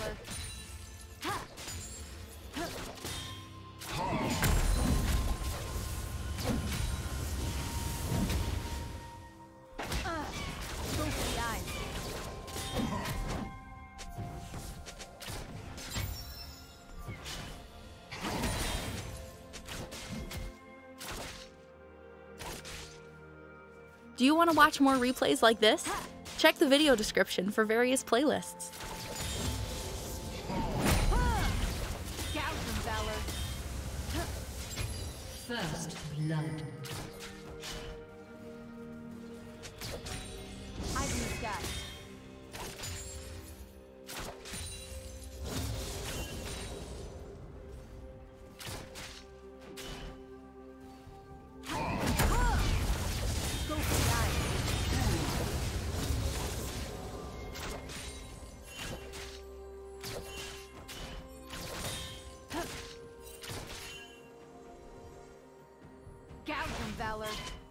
valor. Do you want to watch more replays like this? Check the video description for various playlists. First blood. Eyes in the sky. Valor.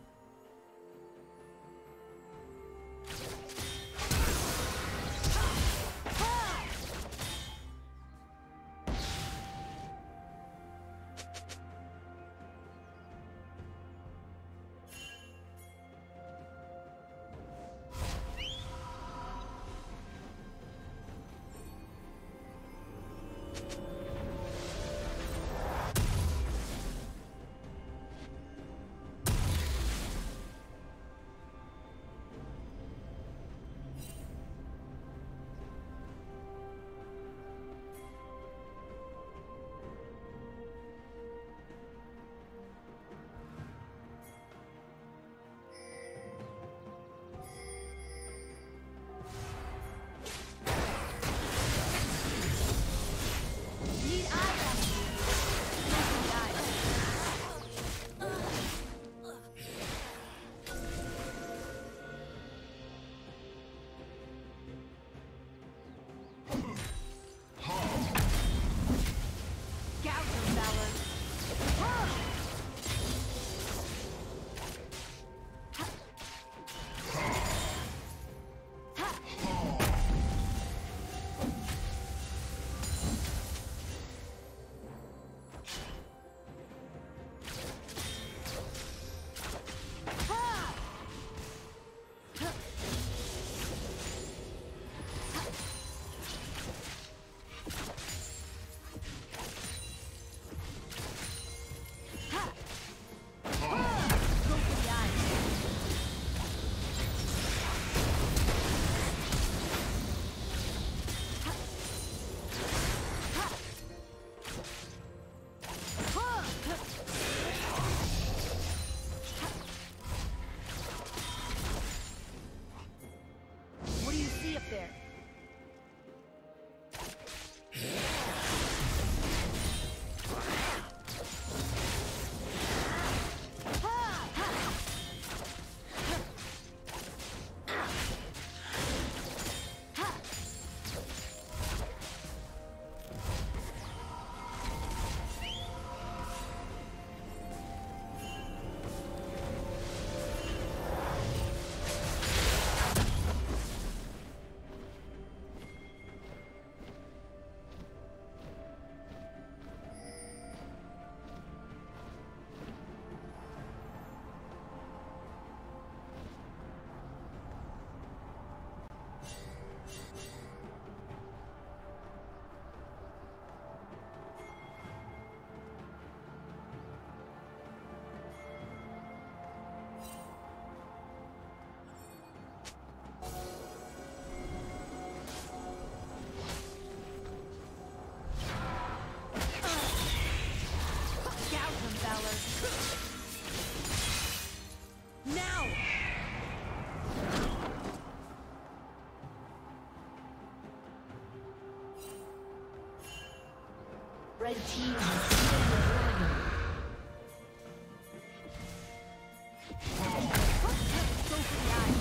Red team has slain the dragon. Go for the eye.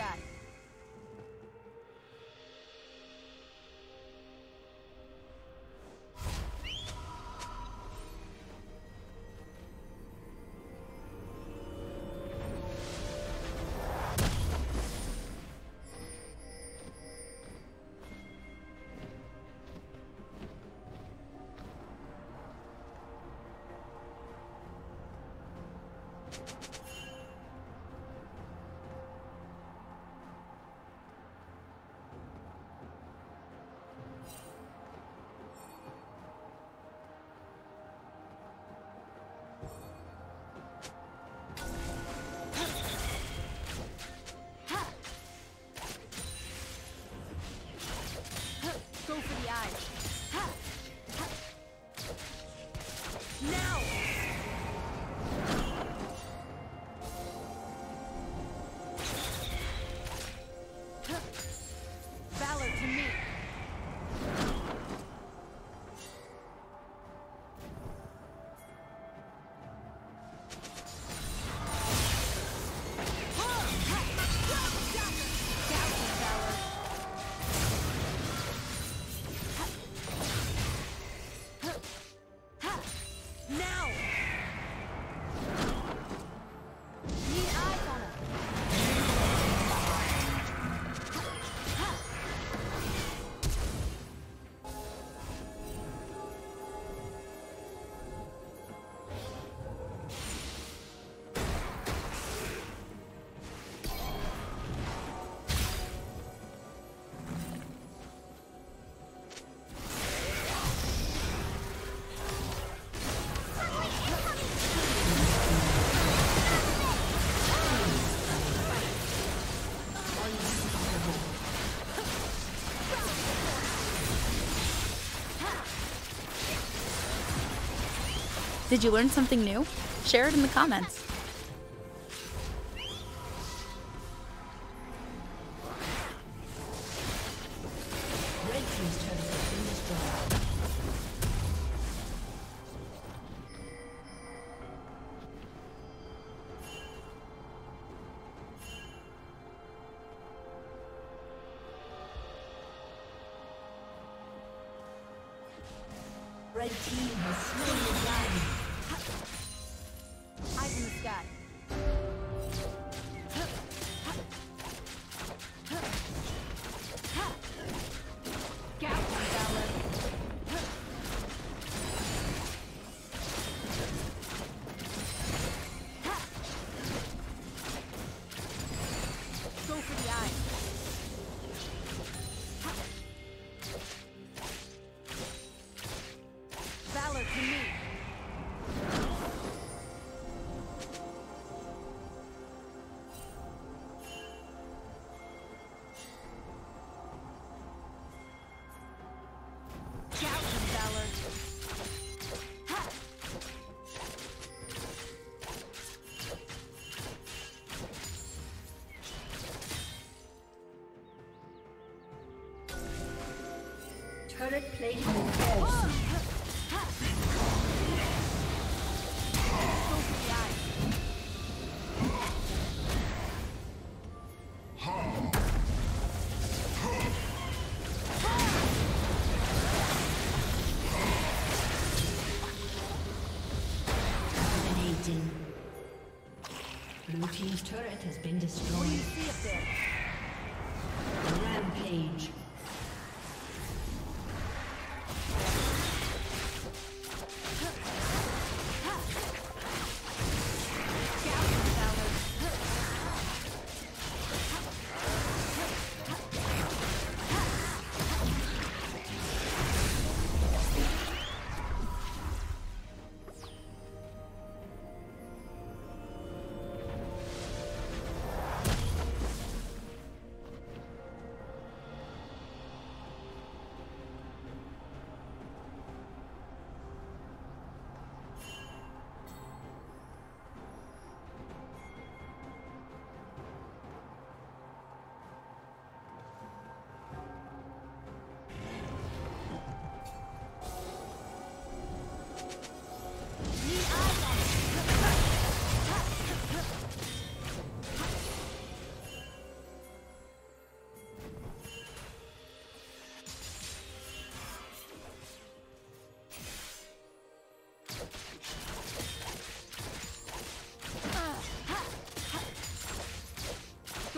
sky. Go for the eyes. Ha! Ha! Now! Valor to me. Did you learn something new? Share it in the comments. Red team's turret has been destroyed. Red team has slain the dragon. Eyes in the sky. Gouge them, Valor. Go for the eyes. Valor to me. Gouge them, Valor. Ha! Turret plating will fall soon. Go for the eyes. Dominating. Blue team's turret has been What do destroyed. you see up there? Rampage. Gouge them, Valor.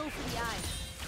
Go for the eyes.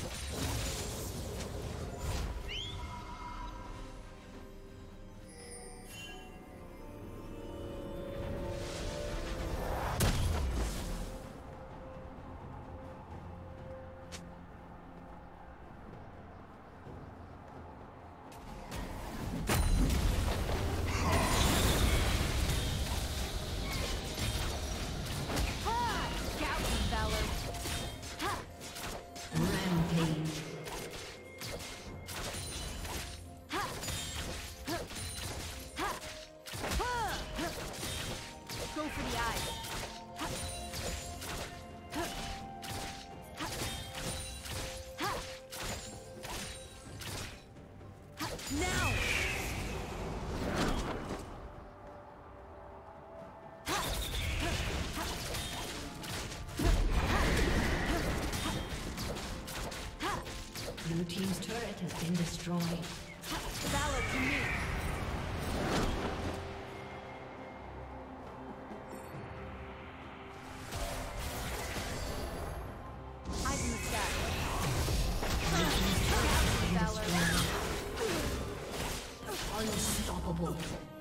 Blue team's turret has been destroyed. Valor to me. Eyes in the sky. Valor. Unstoppable.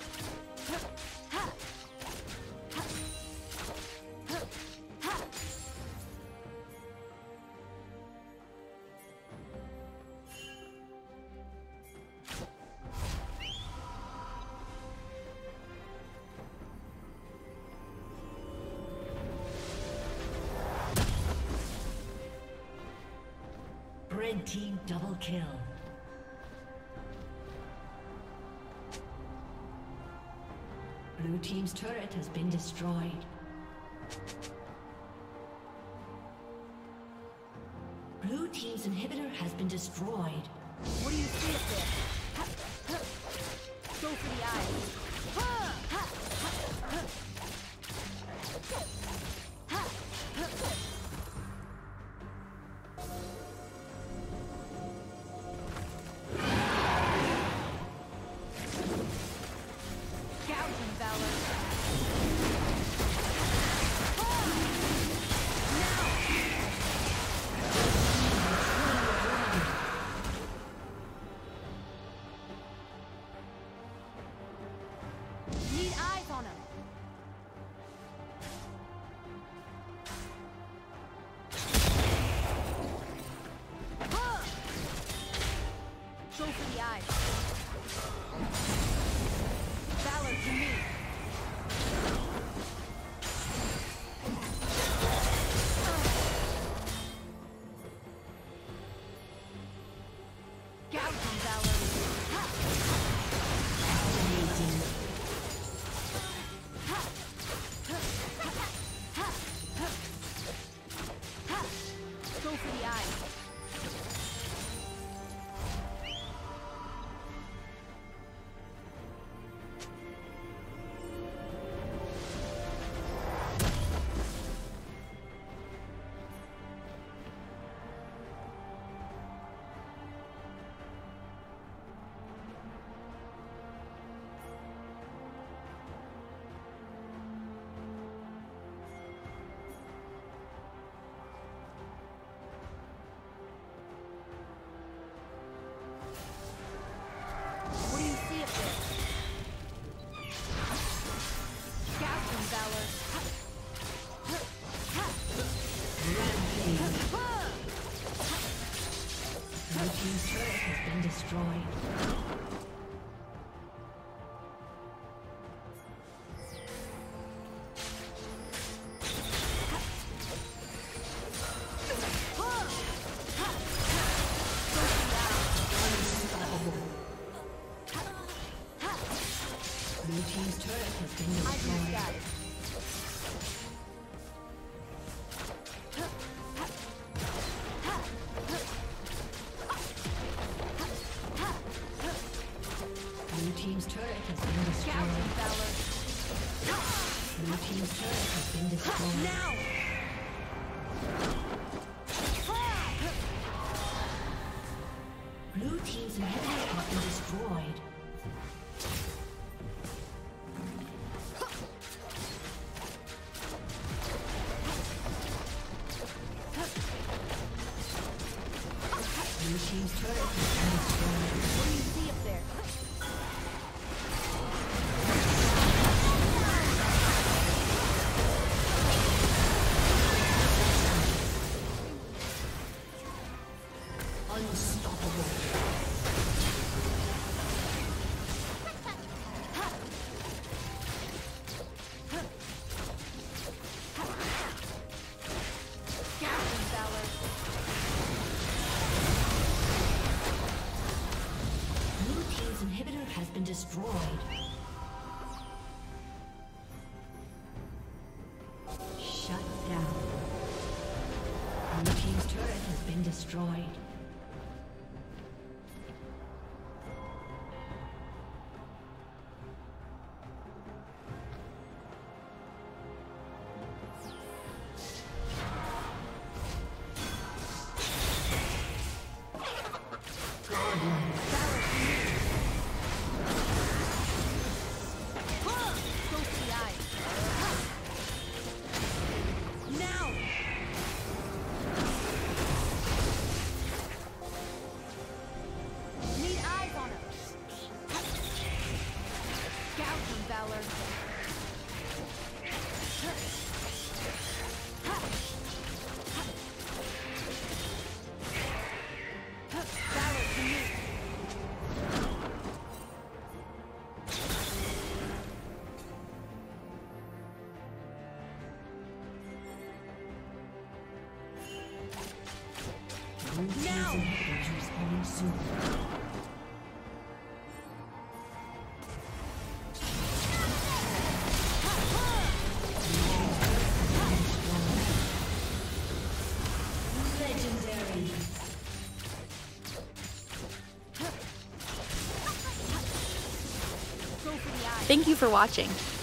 Red team double kill. Blue team's turret has been destroyed. Blue team's inhibitor has been destroyed. What do you see up there? Go for the eyes. Go for the eyes. Valor to me. Gouging valor. Go for the eyes. What do you see up there? Gouging valor. Blue team's turret has been destroyed. Blue team's turret has been destroyed. Blue team's turret has been destroyed. Blue team's turret has been destroyed. Now! Blue team's inhibitor has been destroyed. Blue team's turret has been destroyed. What do you see up there? Unstoppable. Captain Valor. Blue team's inhibitor has been destroyed. Shut down. Blue team's turret has been destroyed. Go for the eye. Now! Need eyes on him. Gouging Valor. Valor to me. Blue team's inhibitor is respawning soon. Legendary. Go for the eye. Thank you for watching.